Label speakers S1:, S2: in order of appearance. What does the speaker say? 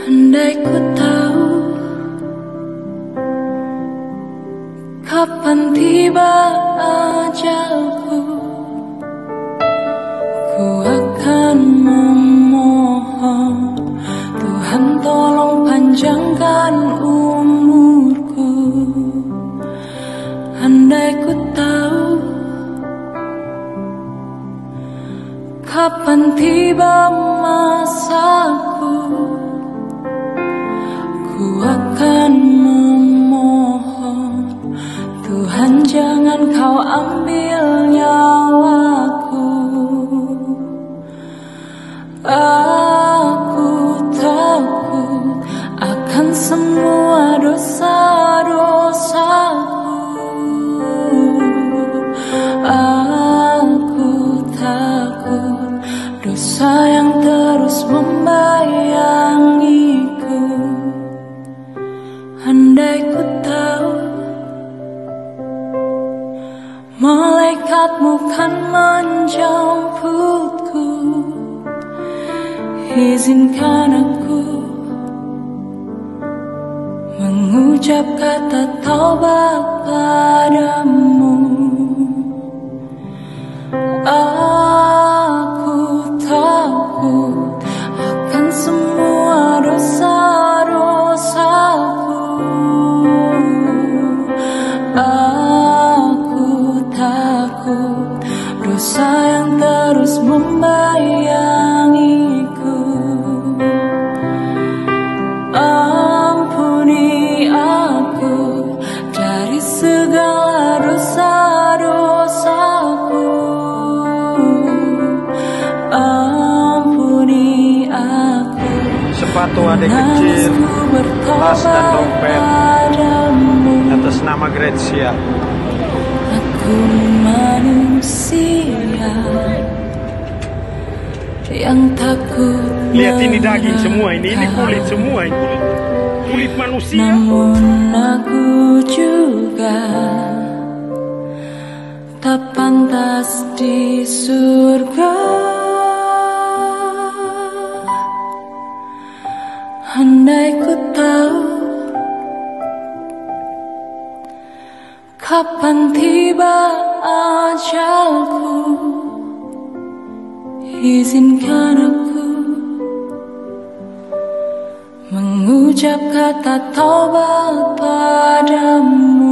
S1: Andai ku tahu kapan tiba ajalku, ku akan memohon Tuhan tolong panjangkan umurku. Andai ku tahu kapan tiba masaku, ku akan memohon Tuhan jangan kau ambil nyawaku. Aku takut akan semua dosa-dosaku. Aku takut dosa yang terus membayangiku. Andai ku tahu malaikatmu kan menjemputku, izinkan aku mengucap kata taubat padamu. Aku takut akan semua dosa-dosaku. Aku takut dosa yang terus membayangiku. Ampuni aku dari segala dosa-dosaku. Ampuni aku.
S2: Sepatu adik kecil, tas dan dompet atas nama Gretsia.
S1: Aku manusia yang takut.
S2: Lihat ini daging semua, ini kulit semua, ini kulit manusia.
S1: Namun aku juga tak pantas di surga. Andai ku tahu kapan tiba ajalku, izinkan aku mengucap kata taubat padamu.